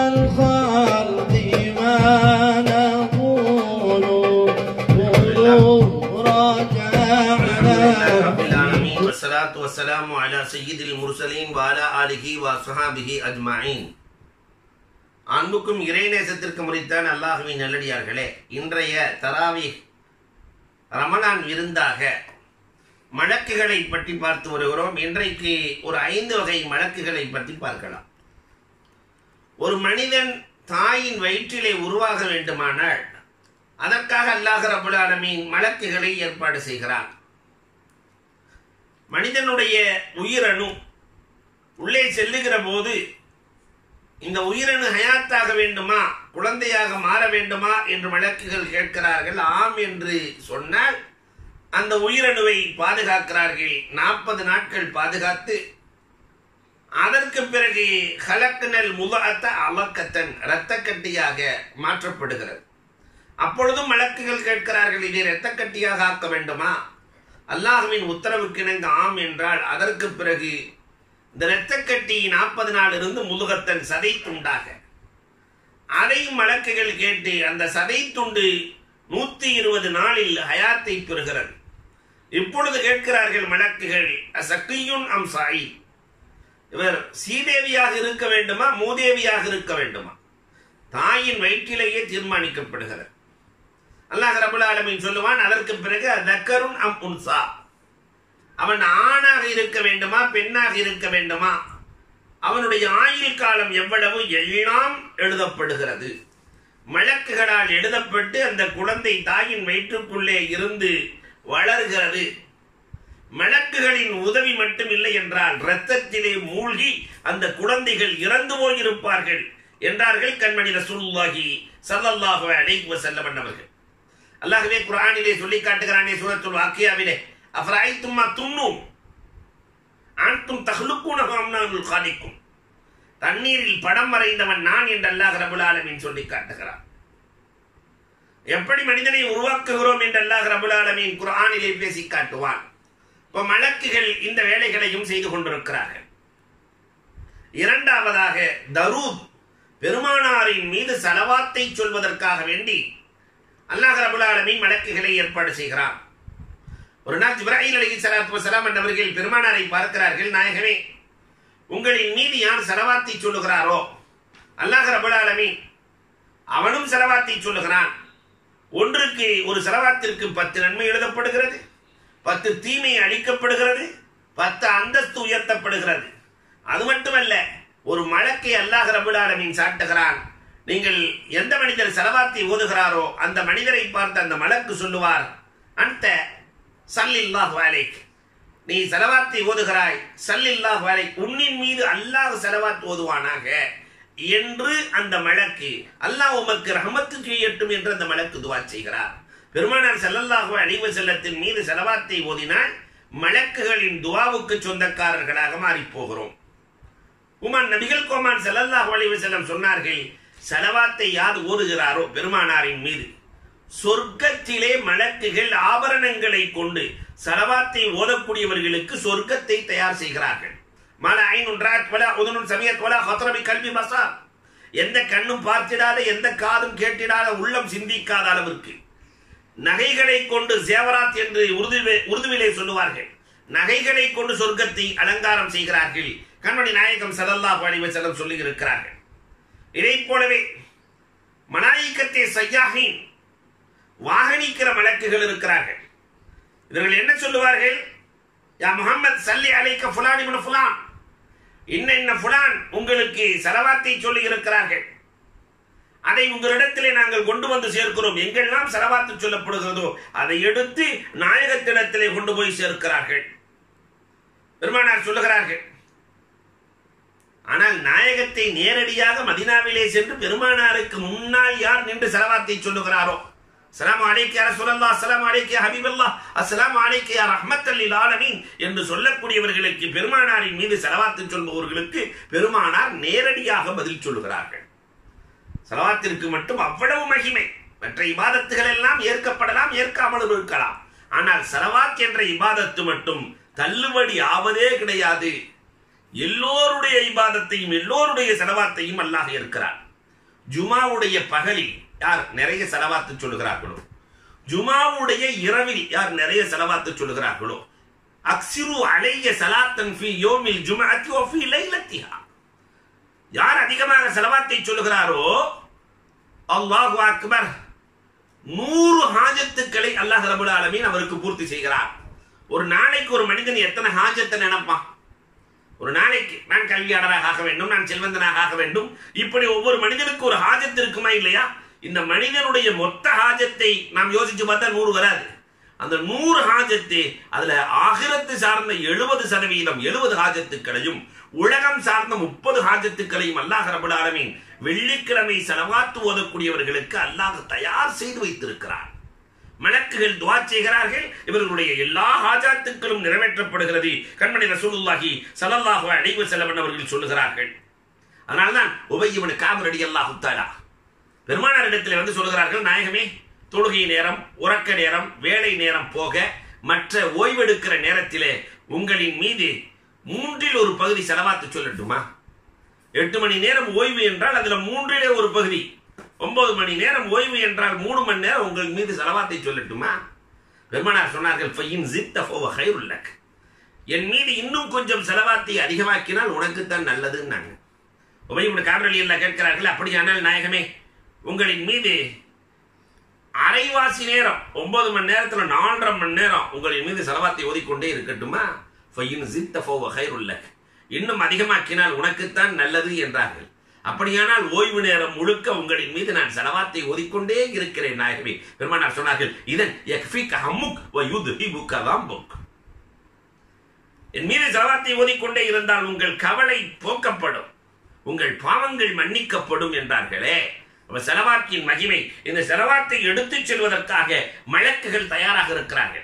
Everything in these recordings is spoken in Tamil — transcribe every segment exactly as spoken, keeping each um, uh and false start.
الخلق ما نقول قولوا رجعنا. رب العالمين والصلاة والسلام على سيد المرسلين وعلى آله وصحابه أجمعين. அன்புக்கும் இறைநேசத்திற்கு முறித்தான் அல்லாஹ்வின் நல்லடியார்களே, இன்றைய தராவீஹ் ரமலான் விருந்தாக மலக்குகளை பற்றி பார்த்து வருகிறோம். இன்றைக்கு ஒரு ஐந்து வகை மலக்குகளை பற்றி பார்க்கலாம். ஒரு மனிதன் தாயின் வயிற்றிலே உருவாக வேண்டுமானால் அதற்காக அல்லாஹ் ரப்பல் ஆலமீன் மலக்குகளை ஏற்பாடு செய்கிறான். மனிதனுடைய உயிரணு உள்ளே செல்லுகிற போது இந்த உயிரணு ஹயாத்தாக வேண்டுமா, குழந்தையாக மாற வேண்டுமா என்று மலக்குகள் கேட்கிறார்கள். ஆம் என்று சொன்னால் அந்த உயிரணுவை பாதுகாக்கிறார்கள். நாற்பது நாட்கள் பாதுகாத்து அதற்கு பிறகு ஹலக்னல் முலஅத்த அலக்கத்தன் இரத்த கட்டியாக மாற்றப்படுகிறது. அப்பொழுதும் மலக்குகள் கேட்கிறார்கள், இதை இரத்த கட்டியாக ஆக்க வேண்டுமா? அல்லாஹ்வின் உத்தரவுக்கு இணங்க ஆம் என்றால் அதற்கு பிறகு இந்த இரத்த கட்டி நாற்பது நாள் இருந்து முதுகத்தன் சதை துண்டாக, அதையும் மலக்குகள் கேட்டு அந்த சதை துண்டு நூத்தி இருபது நாளில் ஹயாத்தை பெறுகிறது. இப்பொழுது கேட்கிறார்கள் மலக்குகள், அசக்கியுன் அம் சாயி, இவர் சீதேவியாக இருக்க வேண்டுமா மூதேவியாக இருக்க வேண்டுமா? தாயின் வயிற்றிலேயே தீர்மானிக்கப்படுகிறது. அல்லாஹ் ரப்பல் ஆலமீன் சொல்லுவான், அதற்கு பிறகு தக்கருன் அம் உன்சா, அவன் ஆணாக இருக்க வேண்டுமா பெண்ணாக இருக்க வேண்டுமா, அவனுடைய ஆயுள் காலம் எவ்வளவு எல்லாம் எழுதப்படுகிறது. மலக்குகளால் எழுதப்பட்டு அந்த குழந்தை தாயின் வயிற்றுக்குள்ளே இருந்து வளர்கிறது. மலக்குகளின் உதவி மட்டும் இல்லை என்றால் இரத்தத்திலே மூழ்கி அந்த குழந்தைகள் இறந்து போயிருப்பார்கள் என்றார்கள் கண்மணி ரசூலுல்லாஹி ஸல்லல்லாஹு அலைஹி வஸல்லம் அவர்கள். அல்லாஹ்வே குர்ஆனிலே சொல்லி காட்டுகிறானே சூரத்துல் வாக்கியாவிலே, அஃபரைத்தும் மா தும்னூன் அன்தும் தஹ்லுகூனஹு அம் நஹ்னுல் காலிகூன், தண்ணீரில் படம் வரைந்தவன் நான் என்று அல்லாஹ் ரப்பல் ஆலமீன் சொல்லி காட்டுகிறான். எப்படி மனிதனை உருவாக்குகிறோம் என்று அல்லாஹ் ரப்பல் ஆலமீன் குர்ஆனிலே பேசி காட்டுவான். இப்போ மலக்குகள் இந்த வேலைகளையும் செய்து கொண்டிருக்கிறார்கள். இரண்டாவதாக தரூத், பெருமானாரின் மீது ஸலவாத்தை சொல்வதற்காக வேண்டி அல்லாஹ் ரப்பல் ஆலமீன் மலக்குகளை ஏற்பாடு செய்கிறான். ஒரு நாள் ஜிப்ராயில் அலைஹிஸ்ஸலாத்து வஸலாம் என்பவர்கள் பெருமானாரை பார்க்கிறார்கள். நாயகமே, உங்களின் மீது யார் ஸலவாத்தை சொல்லுகிறாரோ அல்லாஹ் ரப்பல் ஆலமீன் அவனும் ஸலவாத்தை சொல்லுகிறான். ஒன்றுக்கு ஒரு ஸலவாத்திற்கு பத்து நன்மை எழுதப்படுகிறது, பத்து தீமை அளிக்கப்படுகிறது, பத்து அந்தஸ்து உயர்த்தப்படுகிறது. அது மட்டுமல்ல, ஒரு மலக்கை அல்லாஹ் ரப்பல் ஆலமீன் சாட்டுகிறான். நீங்கள் எந்த மனிதர் ஸலவாத்தை ஓதுகிறாரோ அந்த மனிதரை பார்த்து அந்த மலக்கு சொல்லுவார், அந்த ஸல்லில்லாஹு அலைஹி, நீ ஸலவாத்தை ஓதுகிறாய், ஸல்லில்லாஹு அலைஹி, உன்னின் மீது அல்லாஹ் ஸலவாத் ஓதுவானாக என்று அந்த மலக்கு, அல்லாஹ் உமக்கு ரஹமத்து செய்யட்டும் என்று அந்த மலக்கு துஆ செய்கிறார். பெருமானார் ஸல்லல்லாஹு அலைஹி வஸல்லத்தின் மீது ஸலவாத்தை ஓதினால் மலக்குகளின் துஆவுக்கு சொந்தக்காரர்களாக மாறி போகிறோம். உமன் நபிகள் கோமான் ஸல்லல்லாஹு அலைஹி வஸல்லம் சொன்னார்கள், ஸலவாத்தை யார் ஓதுகிறாரோ பெருமானாரின் மீது சொர்க்கத்திலே மலக்குகள் ஆபரணங்களை கொண்டு ஸலவாத்தை ஓதக்கூடியவர்களுக்கு சொர்க்கத்தை தயார் செய்கிறார்கள். மால ஐனுன் ராத் வலா உதுனுன் சமியத் வலா ஹத்ர பி கல்பி பஸார், எந்த கண்ணும் பார்த்திடாத எந்த காதும் கேட்டிடாத உள்ளம் சிந்திக்காத அளவிற்கு நகைகளை கொண்டு ஜேவராத் என்று உருதுவிலே உருதுவிலே சொல்லுவார்கள், நகைகளை கொண்டு சொர்க்கத்தை அலங்காரம் செய்கிறார்கள். கண்மணி நாயகம் ஸல்லல்லாஹு அலைஹி வஸல்லம் சொல்லி இருக்கிறார்கள். இதை போலவே மலாயிகத்தே சய்யாஹீன், வாகனிக்கிற மலக்குகள் இருக்கிறார்கள். இவர்கள் என்ன சொல்லுவார்கள், யா முஹம்மத் ஸல்லி அலைக ஃபுலான் இப்னு ஃபுலான், இன்ன இன்ன ஃபுலான் உங்களுக்கு ஸலவாத்தை சொல்லி இருக்கிறார்கள், அதை உங்களிடத்திலே நாங்கள் கொண்டு வந்து சேர்க்கிறோம். எங்கெல்லாம் ஸலவாத்து சொல்லப்படுகிறதோ அதை எடுத்து நாயகத்திடத்திலே கொண்டு போய் சேர்க்கிறார்கள். பெருமானார் சொல்லுகிறார்கள், ஆனால் நாயகத்தை நேரடியாக மதீனாவிலே சென்று பெருமானாருக்கு முன்னால் யார் நின்று ஸலவாத்தை சொல்லுகிறாரோ, அஸ்ஸலாமு அலைக்க யா ரசூலல்லாஹ், அஸ்ஸலாமு அலைக்க யா ஹபீபல்லாஹ், அஸ்ஸலாமு அலைக்க யா ரஹ்மத்தல் லில் ஆலமீன் என்று சொல்லக்கூடியவர்களுக்கு, பெருமானாரின் மீது ஸலவாத்து சொல்பவர்களுக்கு பெருமானார் நேரடியாக பதில் சொல்லுகிறார்கள். ஸலவாத்திற்கு மட்டும் அவ்வளவு மகிமை. மற்ற இபாதத்துகள் எல்லாம் ஏற்கப்படலாம், ஏற்காமலும் இருக்கலாம். ஆனால் ஸலவாத் என்ற இபாதத்து மட்டும் தள்ளுபடி ஆவதே கிடையாது. எல்லோருடைய இபாதத்தையும் எல்லோருடைய ஸலவாத்தையும் அல்லாஹ் இருக்கிறார். ஜுமாவுடைய பகலில் யார் நிறைய செலவாத்து சொல்லுகிறார்களோ, ஜுமாவுடைய இரவில் யார் நிறைய செலவாத்து சொல்லுகிறார்களோ, அக்ஸிரு அலைய ஸலாத்தன் ஃபீ யௌமில் ஜும்அத்தி வ ஃபீ லைலத்திஹா, யார் அதிகமாக செலவாத்தை சொல்லுகிறாரோ அல்லாஹு அக்பர், நூறு ஹாஜத்துக்களை அல்லாஹ் ரப்பல் ஆலமீன் அவருக்கு பூர்த்தி செய்கிறார். ஒரு நாளைக்கு ஒரு மனிதன் எத்தனை ஹாஜத்தை நினைப்பான்? ஒரு நாளைக்கு நான் கல்வியாளராக ஆக வேண்டும், நான் செல்வந்தனாக ஆக வேண்டும், இப்படி ஒவ்வொரு மனிதனுக்கு ஒரு ஹாஜத் இருக்குமா இல்லையா? இந்த மனிதனுடைய மொத்த ஹாஜத்தை நாம் யோசிச்சு பார்த்தா நூறு வராது. அந்த நூறு ஹாஜத்து அதுல ஆகிரத்து சார்ந்த எழுபது சதவீதம் எழுபது ஹாஜத்துக்களையும் உலகம் சார்ந்த முப்பது ஹாஜத்துக்களையும் அல்லாஹ் ரப்பல் ஆலமீன் வெள்ளிக்கிழமை ஸலவாத்து ஓதக்கூடியவர்களுக்கு அல்லாஹ் தயார் செய்து வைத்திருக்கிறார். மலக்குகள் துஆ செய்கிறார்கள், இவர்களுடைய எல்லா ஹாஜத்துக்களும் நிறைவேற்றப்படுகிறது. கண்மணி ரசூலுல்லாஹி ஸல்லல்லாஹு அலைஹி வஸல்லம் அவர்கள் சொல்லுகிறார்கள். அதனால்தான் உபய் இப்னு கஅப் ரலியல்லாஹு தஆலா பெருமானாரிடத்தில் வந்து சொல்லுகிறார்கள், நாயகமே, தொழுகை நேரம், உறக்க நேரம், வேலை நேரம் போக மற்ற ஓய்வெடுக்கிற நேரத்திலே உங்களின் மீது மூன்றில் ஒரு பகுதி செலவாத்து சொல்லட்டுமா? எட்டு மணி நேரம் ஓய்வு என்றால் அதுல மூன்றிலே ஒரு பகுதி, ஒன்பது மணி நேரம் ஓய்வு என்றால் மூணு மணி நேரம் உங்கள் மீது செலவாத்தை சொல்லட்டுமா? பெருமானார் சொன்னார்கள், ஃபைன் ஜித்த ஃபஹுவ கைருல் லக், என் மீது இன்னும் கொஞ்சம் செலவாத்தை அதிகமாக்கினால் உனக்குத்தான் நல்லதுன்னாங்க. உபய் இப்னு கஅப் ரலியல்லாஹு கேட்கிறார்கள், அப்படியானால் நாயகமே, உங்களின் மீது அரைவாசி நேரம் ஒன்பது மணி நேரத்துல நாலரை மணி நேரம் உங்களின் மீது செலவாத்தை ஓதிக்கொண்டே இருக்கட்டுமா? ஃபைன் ஜித்த ஃபஹுவ கைருல் லக், இன்னும் அதிகமாக்கினால் உனக்குத்தான் நல்லது என்றார்கள். அப்படியானால் ஓய்வு நேரம் முழுக்க உங்களின் மீது நான் செலவாத்தை ஓதிக்கொண்டே இருக்கிறேன் நாயகமே. பெருமானார் சொன்னார்கள், இதன் யக்ஃபிக ஹம்முக் வ யுத்ஹிபுக கம்புக், என் மீது செலவாத்தை ஓதிக்கொண்டே இருந்தால் உங்கள் கவலை போக்கப்படும், உங்கள் பாவங்கள் மன்னிக்கப்படும் என்றார்களே. செலவாத்தின் மகிமை, இந்த செலவாத்தை எடுத்துச் செல்வதற்காக மலக்குகள் தயாராக இருக்கிறார்கள்.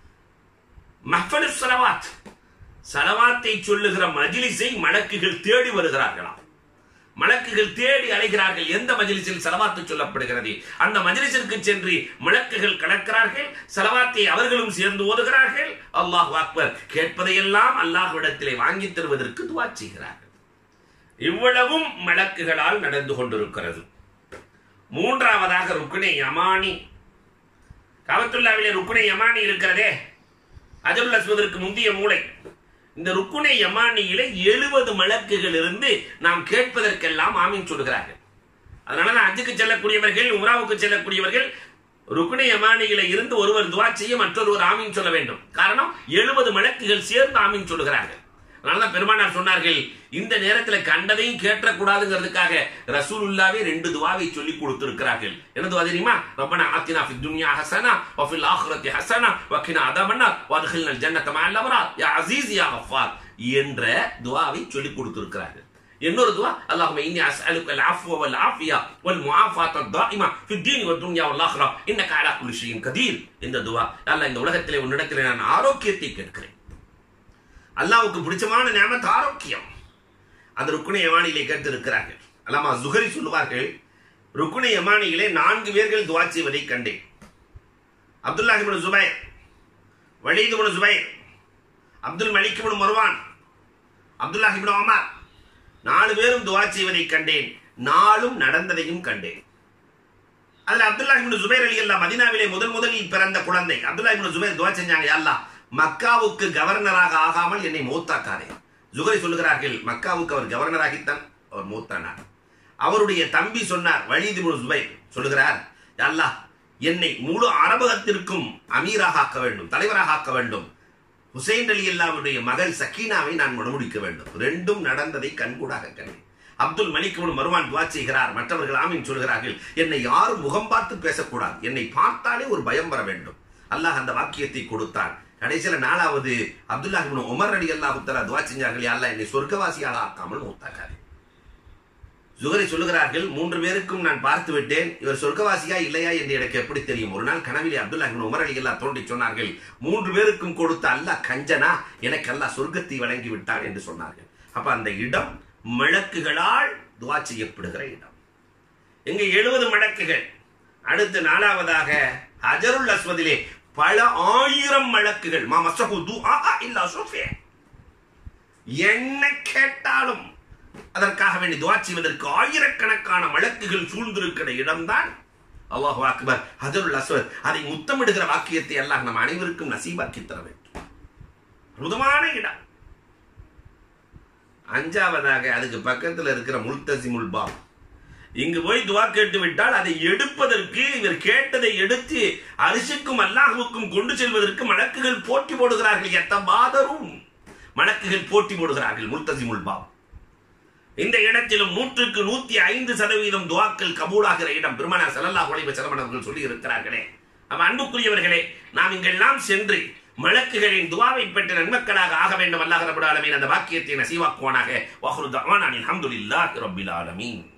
மஹ்ஃபலு ஸலவாத், செலவாத்தை சொல்லுகிற மஜ்லிஸை மலக்குகள் தேடி வருகிறார்களாம். மலக்குகள் தேடி அலைகிறார்கள், எந்த மஜ்லிஸில் செலவாத்து சொல்லப்படுகிறது அந்த மஜ்லிஸிற்கு சென்று மலக்குகள் கலக்கிறார்கள், செலவாத்தை அவர்களும் சேர்ந்து ஓதுகிறார்கள். அல்லாஹு அக்பர், கேட்பதையெல்லாம் அல்லாஹ்விடத்திலே வாங்கி தருவதற்கு துஆ செய்கிறார்கள். இவ்வளவும் மலக்குகளால் நடந்து கொண்டிருக்கிறது. மூன்றாவதாக ருக்னே யமானி, கஅபத்துல்லாஹ்விலே ருக்னே யமானி இருக்கிறதே, ஹஜருல் அஸ்வதிற்கு முந்திய மூலை. இந்த ருக்னே யமானியிலே எழுபது மலக்குகள் இருந்து நாம் கேட்பதற்கெல்லாம் ஆமீன் சொல்கிறார்கள். அதனால ஹஜ்ஜுக்கு செல்லக்கூடியவர்கள், உம்ராவுக்கு செல்லக்கூடியவர்கள் ருக்னே யமானியிலே இருந்து ஒருவர் துஆ செய்ய மற்றொருவர் ஆமீன் சொல்ல வேண்டும். காரணம், எழுபது மலக்குகள் சேர்ந்து ஆமீன் சொல்கிறார்கள். அதனாலதான் பெருமானார் சொன்னார்கள், இந்த நேரத்தில் கண்டதையும் கேட்டக்கூடாதுங்கிறதுக்காக ரசூலுல்லாவே ரெண்டு துவாவை சொல்லி கொடுத்திருக்கிறார்கள். என்ன துவா தெரியுமா? ரப்பனா ஆத்தினா ஃபித் துன்யா ஹஸனா வ ஃபில் ஆখিরাতি ஹஸனா வ கினா அதாபன்னார் வ அத்கில்னல் ஜன்னத மஅல் அப்ரார் யா அஸீஸ் யா கஃபார் என்ற துவாவை சொல்லி கொடுத்திருக்கிறார்கள். இன்னொரு துவா, அல்லாஹும்ம இன்னி அஸ்அலுக்கல் அஃப்வ வல் ஆஃபியா வல் முஆஃபாத தாயிமா ஃபித் தீன் வ துன்யா வல் ஆখিরা இன்னக அலா குல்லி ஷைஇன் கதீர். இந்த துவா, அல்லாஹ் இந்த உலகத்திலே உன்னிடத்திலே நான் ஆரோக்கியத்தை கேட்கிறேன். அல்லாஹ்வுக்கு பிடிச்சமான நியமத் ஆரோக்கியம். அந்த ருக்னே யமானியிலே கேட்டு இருக்கிறார்கள். அல்லாமா ஜுஹரி சொல்லுவார்கள், ருக்னே யமானியிலே நான்கு பேர்கள் துஆ செய்வதை கண்டேன். Abdullah ibn Zubair, Walid ibn Zubair, Abdul Malik ibn Marwan, Abdullah ibn Umar, நாலு பேரும் துஆ செய்வதை கண்டேன். நாளும் நடந்ததையும் கண்டேன். அதுல அப்துல்லாஹ் இப்னு ஜுபைர் ரலியல்லாஹு மதீனாவிலே முதல் முதலில் பிறந்த குழந்தை அப்துல்லாஹ் இப்னு ஜுபைர் துஆ செஞ்சாங்க, யா அல்லாஹ், மக்காவுக்கு கவர்னராக ஆகாமல் என்னை மௌத்தாக்காதே. ஜுஹரி சொல்லுகிறார்கள், மக்காவுக்கு அவர் கவர்னராகித்தான் அவர் மௌத்தானார். அவருடைய தம்பி சொன்னார், வலீத் இப்னு ஜுபைர் சொல்லுகிறார், யா அல்லாஹ், என்னை முழு அரபகத்திற்கும் அமீராக ஆக்க வேண்டும், தலைவராக ஆக்க வேண்டும். ஹுசைன் ரலியல்லாஹுடைய மகள் சக்கீனாவை நான் மணமுடிக்க வேண்டும். ரெண்டும் நடந்ததை கண்கூடாக கண்டேன். அப்துல் மலிக் இப்னு மர்வான் துஆ செய்கிறார், மற்றவர்கள் ஆமீன் சொல்கிறார்கள். என்னை யாரும் முகம் பார்த்து பேசக்கூடாது, என்னை பார்த்தாலே ஒரு பயம் வர வேண்டும். அல்லாஹ் அந்த வாக்கியத்தை கொடுத்தான். கடைசியில நாலாவது அப்துல்லாஹ் இப்னு உமர் ரலியல்லாஹு தஆலா துஆ செஞ்சார்கள், யா அல்லாஹ், என்னை சொர்க்கவாசியாக ஆக்காமல் மௌத்தாக்காதே. ஜுஹரி சொல்லுகிறார்கள், மூன்று பேருக்கும் நான் பார்த்து விட்டேன், இவர் சொர்க்கவாசியா இல்லையா என்று எனக்கு எப்படி தெரியும்? ஒரு நாள் கனவிலே அப்துல்லாஹ் இப்னு உமர் ரலியல்லாஹு தோன்றி சொன்னார்கள், மூன்று பேருக்கும் கொடுத்த அல்லாஹ் கஞ்சனா, எனக்கு அல்லாஹ் சொர்க்கத்தை வழங்கி விட்டான் என்று சொன்னார்கள். அப்ப அந்த இடம் மலக்குகளால் துஆ செய்யப்படுகிற இடம். இங்க எழுபது மலக்குகள். அடுத்து நாலாவதாக ஹஜருல் அஸ்வதிலே பல ஆயிரம் மலக்குகள். மா மஸ்ஸஹு துஆ இல்லா ஷஃபிய, என்ன கேட்டாலும் அதற்காக வேண்டி துஆ செய்வதற்கு ஆயிரக்கணக்கான ஆயிரக்கணக்கான மலக்குகள் சூழ்ந்திருக்கிற இடம்தான் அல்லாஹு அக்பர் ஹஜருல் அஸ்வத். அதை முத்தமிடுகிற வாக்கியத்தை அல்லாஹ் நம் அனைவருக்கும் நசீபாக்கி தர வேண்டும். அற்புதமான இடம். அஞ்சாவதாக அதுக்கு பக்கத்தில் இருக்கிற முல்தசிமுல் பாப். இங்கு போய் துவா கேட்டு விட்டால் அதை எடுப்பதற்கு, இவர் கேட்டதை எடுத்து அரிசிக்கும் அல்லாஹுக்கும் கொண்டு செல்வதற்கு மலக்குகள் போட்டி போடுகிறார்கள். எத்தபாதரும் மலக்குகள் போட்டி போடுகிறார்கள். முல்தசிமுல் பாப் இந்த இடத்திலும் நூற்றுக்கு நூத்தி ஐந்து சதவீதம் துவாக்கள் கபூலாகிற இடம். பெருமானார் ஸல்லல்லாஹு அலைஹி வஸல்லம் அவர்கள் சொல்லி இருக்கிறார்களே. அப்ப அன்புக்குரியவர்களே, நாம் இங்கெல்லாம் சென்று மலக்குகளின் துவாவை பெற்ற நன்மக்களாக ஆக வேண்டும். அல்லாஹ் ரப்பல் ஆலமீன் அந்த வாக்கியத்தை நசீவாக்குவானாக. வஹ்ரு தஅவானா அல்ஹம்துலில்லாஹி ரப்பில் ஆலமீன்.